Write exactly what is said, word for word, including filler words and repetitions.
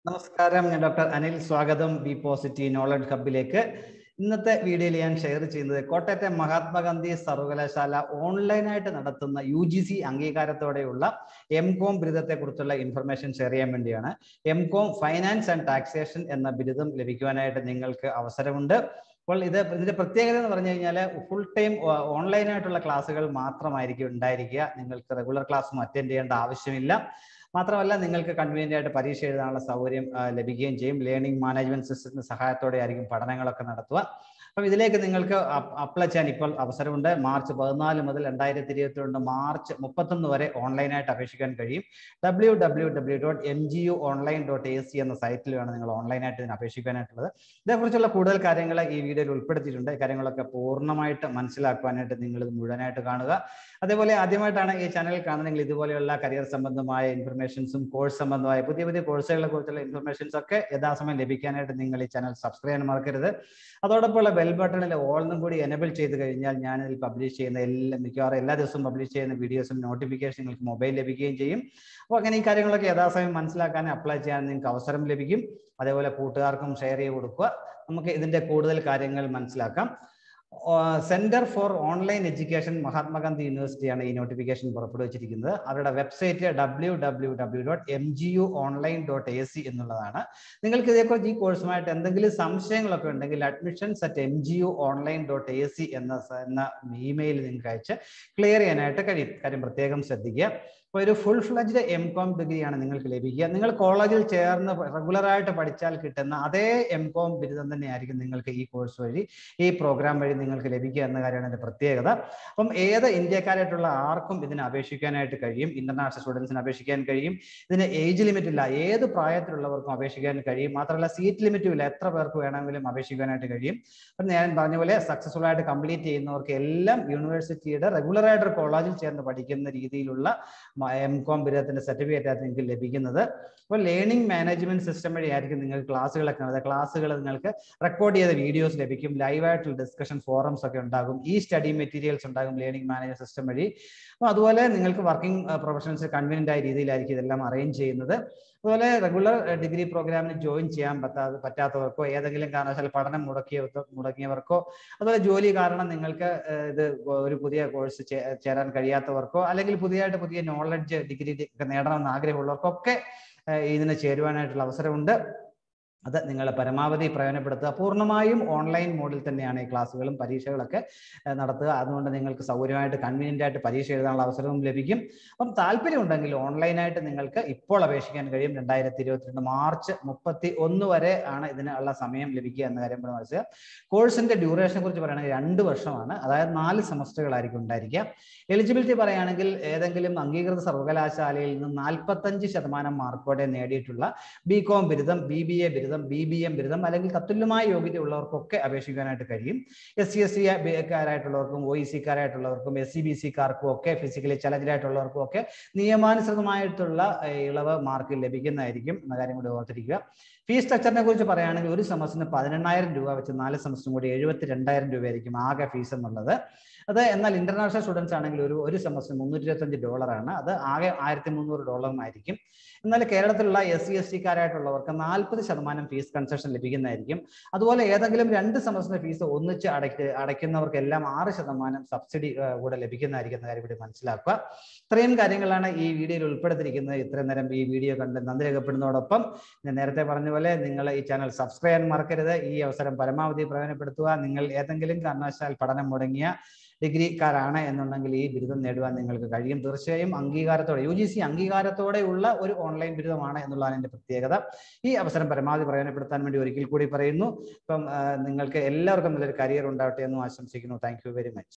നമസ്കാരം, ഞാൻ ഡോക്ടർ അനിൽ. സ്വാഗതം ബി പോസിറ്റീവ് നോളജ് ഹബിലേക്ക്. ഇന്നത്തെ വീഡിയോയിൽ ഞാൻ ഷെയർ ചെയ്യുന്നത് കോട്ടയത്തെ മഹാത്മാഗാന്ധി സർവകലാശാല ഓൺലൈനായിട്ട് നടത്തുന്ന യു ജി സി അംഗീകാരത്തോടെയുള്ള എം കോം ബിരുദത്തെ കുറിച്ചുള്ള ഇൻഫർമേഷൻ ഷെയർ ചെയ്യാൻ വേണ്ടിയാണ്. M com finance and taxation എന്ന ബിരുദം ലഭിക്കുവാനായിട്ട് നിങ്ങൾക്ക് അവസരമുണ്ട്. അപ്പോൾ ഇത് ഇതിന്റെ പ്രത്യേകത എന്ന് പറഞ്ഞു കഴിഞ്ഞാൽ ഫുൾ ടൈം ഓൺലൈനായിട്ടുള്ള ക്ലാസ്സുകൾ മാത്രമായിരിക്കും ഉണ്ടായിരിക്കുക. നിങ്ങൾക്ക് റെഗുലർ ക്ലാസ്സും അറ്റൻഡ് ചെയ്യേണ്ട ആവശ്യമില്ല. മാത്രമല്ല, നിങ്ങൾക്ക് കൺവീനിയന്റ് ആയിട്ട് പരീക്ഷ എഴുതാനുള്ള സൗകര്യം ലഭിക്കുകയും ചെയ്യും. ലേണിംഗ് മാനേജ്മെന്റ് സിസ്റ്റത്തിന്റെ സഹായത്തോടെ ആയിരിക്കും പഠനങ്ങളൊക്കെ നടത്തുക. അപ്പം ഇതിലേക്ക് നിങ്ങൾക്ക് അപ്ലൈ ചെയ്യാൻ ഇപ്പോൾ അവസരമുണ്ട്. മാർച്ച് പതിനാല് മുതൽ രണ്ടായിരത്തി ഇരുപത്തി രണ്ട് മാർച്ച് മുപ്പത്തൊന്ന് വരെ ഓൺലൈനായിട്ട് അപേക്ഷിക്കാൻ കഴിയും. W W W dot M G U online dot A C എന്ന സൈറ്റിലാണ് നിങ്ങൾ ഓൺലൈനായിട്ട് ഇതിന് അപേക്ഷിക്കാനായിട്ടുള്ളത്. ഇതേക്കുറിച്ചുള്ള കൂടുതൽ കാര്യങ്ങൾ ഈ വീഡിയോയിൽ ഉൾപ്പെടുത്തിയിട്ടുണ്ട്. കാര്യങ്ങളൊക്കെ പൂർണ്ണമായിട്ട് മനസ്സിലാക്കുവാനായിട്ട് നിങ്ങൾ ഇത് മുഴുവനായിട്ട് കാണുക. അതേപോലെ ആദ്യമായിട്ടാണ് ഈ ചാനൽ കാണുന്നതെങ്കിൽ ഇതുപോലെയുള്ള കരിയർ സംബന്ധമായ ഇൻഫർമേഷൻസും കോഴ്സ് സംബന്ധമായ പുതിയ പുതിയ കോഴ്സുകളെ കുറിച്ചുള്ള ഇൻഫർമേഷൻസ് ഒക്കെ യഥാസമയം ലഭിക്കാനായിട്ട് നിങ്ങൾ ഈ ചാനൽ സബ്സ്ക്രൈബ് ചെയ്യാൻ മറക്കരുത്. അതോടൊപ്പമുള്ള ബെൽ ബട്ടണിൽ ഓൾന്നും കൂടി എനേബിൾ ചെയ്ത് കഴിഞ്ഞാൽ ഞാനിതിൽ പബ്ലിഷ് ചെയ്യുന്ന എല്ലാ മിക്കവാറും എല്ലാ ദിവസവും പബ്ലിഷ് ചെയ്യുന്ന വീഡിയോസും നോട്ടിഫിക്കേഷൻ നിങ്ങൾക്ക് മൊബൈൽ ലഭിക്കുകയും ചെയ്യും. അപ്പോൾ അങ്ങനെ ഈ കാര്യങ്ങളൊക്കെ യഥാസമയം മനസ്സിലാക്കാനും അപ്ലൈ ചെയ്യാൻ നിങ്ങൾക്ക് അവസരം ലഭിക്കും. അതേപോലെ കൂട്ടുകാർക്കും ഷെയർ ചെയ്ത് കൊടുക്കുക. നമുക്ക് ഇതിന്റെ കൂടുതൽ കാര്യങ്ങൾ മനസ്സിലാക്കാം. Centre for online education Mahatma Gandhi യൂണിവേഴ്സിറ്റിയാണ് ഈ നോട്ടിഫിക്കേഷൻ പുറപ്പെടുവിച്ചിരിക്കുന്നത്. അവരുടെ website W W W dot M G U online dot A C എന്നുള്ളതാണ്. നിങ്ങൾക്ക് ഇതേക്കുറിച്ച് ഈ കോഴ്സുമായിട്ട് എന്തെങ്കിലും സംശയങ്ങളൊക്കെ ഉണ്ടെങ്കിൽ admissions at M G U online dot A C എന്ന എന്ന ഇമെയിൽ നിങ്ങൾക്ക് അയച്ച് ക്ലിയർ ചെയ്യാനായിട്ട് കഴിയും. കാര്യം പ്രത്യേകം ശ്രദ്ധിക്കുക. അപ്പോൾ ഒരു ഫുൾ ഫ്ലഡ്ജ്ഡ് എം കോം ഡിഗ്രിയാണ് നിങ്ങൾക്ക് ലഭിക്കുക. നിങ്ങൾ കോളേജിൽ ചേർന്ന് റെഗുലറായിട്ട് പഠിച്ചാൽ കിട്ടുന്ന അതേ എം കോം ബിരുദം തന്നെയായിരിക്കും നിങ്ങൾക്ക് ഈ കോഴ്സ് വഴി ഈ പ്രോഗ്രാം വഴി നിങ്ങൾക്ക് ലഭിക്കുക എന്ന കാര്യമാണ് ഇതിന്റെ പ്രത്യേകത. അപ്പം ഏത് ഇന്ത്യക്കാരായിട്ടുള്ള ആർക്കും ഇതിന് അപേക്ഷിക്കാനായിട്ട് കഴിയും. ഇന്റർനാഷണൽ സ്റ്റുഡൻസിന് അപേക്ഷിക്കാൻ കഴിയും. ഇതിന് ഏജ് ലിമിറ്റ് ഇല്ല. ഏത് പ്രായത്തിലുള്ളവർക്കും അപേക്ഷിക്കാൻ കഴിയും. മാത്രമല്ല സീറ്റ് ലിമിറ്റും ഇല്ല. എത്ര പേർക്ക് വേണമെങ്കിലും അപേക്ഷിക്കാനായിട്ട് കഴിയും. അപ്പം ഞാൻ പറഞ്ഞ പോലെ സക്സസ്ഫുൾ ആയിട്ട് കംപ്ലീറ്റ് ചെയ്യുന്നവർക്ക് എല്ലാം യൂണിവേഴ്സിറ്റിയുടെ റെഗുലറായിട്ട് കോളേജിൽ ചേർന്ന് പഠിക്കുന്ന രീതിയിലുള്ള എം കോം ബിരുദത്തിന്റെ സർട്ടിഫിക്കറ്റ് ആണ് നിങ്ങൾക്ക് ലഭിക്കുന്നത്. അപ്പോൾ ലേണിംഗ് മാനേജ്മെന്റ് സിസ്റ്റം വഴിയായിരിക്കും നിങ്ങൾക്ക് ക്ലാസ്സുകളൊക്കെ നടത്തുക. ക്ലാസ്സുകൾ നിങ്ങൾക്ക് റെക്കോർഡ് ചെയ്ത വീഡിയോസ് ലഭിക്കും. ലൈവായിട്ടുള്ള ഡിസ്കഷൻ ഫോറംസ് ഒക്കെ ഉണ്ടാകും. ഈ സ്റ്റഡി മെറ്റീരിയൽസ് ഉണ്ടാകും ലേണിംഗ് മാനേജ്മെന്റ് സിസ്റ്റം വഴി. അപ്പോൾ അതുപോലെ നിങ്ങൾക്ക് വർക്കിംഗ് പ്രൊഫഷണൽസ് കൺവീനിയന്റ് ആയ രീതിയിലായിരിക്കും ഇതെല്ലാം അറേഞ്ച് ചെയ്യുന്നത്. അതുപോലെ റെഗുലർ ഡിഗ്രി പ്രോഗ്രാമിന് ജോയിൻ ചെയ്യാൻ പറ്റാത്ത പറ്റാത്തവർക്കോ ഏതെങ്കിലും കാരണവശാൽ പഠനം മുടക്കിയ മുടങ്ങിയവർക്കോ അതുപോലെ ജോലി കാരണം നിങ്ങൾക്ക് ഇത് ഒരു പുതിയ കോഴ്സ് ചേരാൻ കഴിയാത്തവർക്കോ അല്ലെങ്കിൽ പുതിയതായിട്ട് പുതിയ നോളജ് ഡിഗ്രി നേടണമെന്ന് ആഗ്രഹമുള്ളവർക്കൊക്കെ ഇതിന് ചേരുവാനായിട്ടുള്ള അവസരമുണ്ട്. അത് നിങ്ങൾ പരമാവധി പ്രയോജനപ്പെടുത്തുക. പൂർണ്ണമായും ഓൺലൈൻ മോഡിൽ തന്നെയാണ് ഈ ക്ലാസ്സുകളും പരീക്ഷകളൊക്കെ നടത്തുക. അതുകൊണ്ട് നിങ്ങൾക്ക് സൗകര്യമായിട്ട് കൺവീനിയന്റ് ആയിട്ട് പരീക്ഷ എഴുതാനുള്ള അവസരവും ലഭിക്കും. അപ്പം താല്പര്യം ഉണ്ടെങ്കിൽ ഓൺലൈനായിട്ട് നിങ്ങൾക്ക് ഇപ്പോൾ അപേക്ഷിക്കാൻ കഴിയും. രണ്ടായിരത്തി ഇരുപത്തിരണ്ട് മാർച്ച് മുപ്പത്തി ഒന്ന് വരെ ആണ് ഇതിനുള്ള സമയം ലഭിക്കുക എന്ന കാര്യം കൂടെ മനസ്സിലാക്കുക. കോഴ്സിന്റെ ഡ്യൂറേഷനെ കുറിച്ച് പറയുകയാണെങ്കിൽ രണ്ട് വർഷമാണ്. അതായത് നാല് സെമസ്റ്ററുകളായിരിക്കും ഉണ്ടായിരിക്കുക. എലിജിബിലിറ്റി പറയുകയാണെങ്കിൽ ഏതെങ്കിലും അംഗീകൃത സർവകലാശാലയിൽ നിന്ന് നാൽപ്പത്തഞ്ച് ശതമാനം മാർക്കോടെ നേടിയിട്ടുള്ള ബി കോം ബിരുദം, ബി ബി എ ബിരുദം, ബി ബി എം ബിരുദം അല്ലെങ്കിൽ തത്തുല്യമായ യോഗ്യത ഉള്ളവർക്കൊക്കെ അപേക്ഷിക്കാനായിട്ട് കഴിയും. എസ് സി എസ് സി കാരായിട്ടുള്ളവർക്കും ഒ ഇ സിക്കാരായിട്ടുള്ളവർക്കും എസ് സി ബി സിക്കാർക്കും ഒക്കെ ഫിസിക്കലി ചലഞ്ചഡ് ആയിട്ടുള്ളവർക്കും ഒക്കെ നിയമാനുസൃതമായിട്ടുള്ള ഇളവ് മാർക്ക് ലഭിക്കുന്നതായിരിക്കും എന്ന കാര്യം കൂടി ഓർത്തിരിക്കുക. ഫീസ് സ്ട്രക്ചറിനെ കുറിച്ച് പറയുകയാണെങ്കിൽ ഒരു സെമസ്റ്ററിന് പതിനെണ്ണായിരം രൂപ വെച്ച് നാല് സെമസ്റ്ററും കൂടി എഴുപത്തി രണ്ടായിരം രൂപയായിരിക്കും ആകെ ഫീസ് എന്നുള്ളത്. അത് എന്നാൽ ഇന്റർനാഷണൽ സ്റ്റുഡൻസ് ആണെങ്കിൽ ഒരു ഒരു സെമസ്റ്റർ മുന്നൂറ്റി ഇരുപത്തഞ്ച് ഡോളറാണ്. അത് ആകെ ആയിരത്തി മുന്നൂറ് ഡോളറും ആയിരിക്കും. എന്നാൽ കേരളത്തിലുള്ള എസ് സി എസ് ടിക്കാരായിട്ടുള്ളവർക്ക് നാൽപ്പത് ശതമാനം ഫീസ് കൺസെഷൻ ലഭിക്കുന്നതായിരിക്കും. അതുപോലെ ഏതെങ്കിലും രണ്ട് സെമസ്റ്റർ ഫീസ് ഒന്നിച്ച് അടയ്ക്ക് അടയ്ക്കുന്നവർക്കെല്ലാം ആറ് ശതമാനം സബ്സിഡി കൂടെ ലഭിക്കുന്നതായിരിക്കും എന്ന കാര്യം കൂടി മനസ്സിലാക്കുക. ഇത്രയും കാര്യങ്ങളാണ് ഈ വീഡിയോയിൽ ഉൾപ്പെടുത്തിയിരിക്കുന്നത്. ഇത്രയും നേരം ഈ വീഡിയോ കണ്ട് നന്ദി രേഖപ്പെടുന്നതോടൊപ്പം ഞാൻ നേരത്തെ പറഞ്ഞ പോലെ നിങ്ങൾ ഈ ചാനൽ സബ്സ്ക്രൈബ് ചെയ്യാൻ മറക്കരുത്. ഈ അവസരം പരമാവധി പ്രയോജനപ്പെടുത്തുക. നിങ്ങൾ ഏതെങ്കിലും കാരണവശാൽ പഠനം മുടങ്ങിയ ഡിഗ്രിക്കാരാണ് എന്നുണ്ടെങ്കിൽ ഈ ബിരുദം നേടുവാൻ നിങ്ങൾക്ക് കഴിയും. തീർച്ചയായും അംഗീകാരത്തോടെ യു ജി സി അംഗീകാരത്തോടെയുള്ള ഒരു ഓൺലൈൻ ബിരുദമാണ് എന്നുള്ളതാണ് എൻ്റെ പ്രത്യേകത. ഈ അവസരം പരമാവധി പ്രയോജനപ്പെടുത്താൻ വേണ്ടി ഒരിക്കൽ കൂടി പറയുന്നു. ഇപ്പം നിങ്ങൾക്ക് എല്ലാവർക്കും നല്ലൊരു കരിയർ ഉണ്ടാവട്ടെ എന്നും ആശംസിക്കുന്നു. Thank you very much.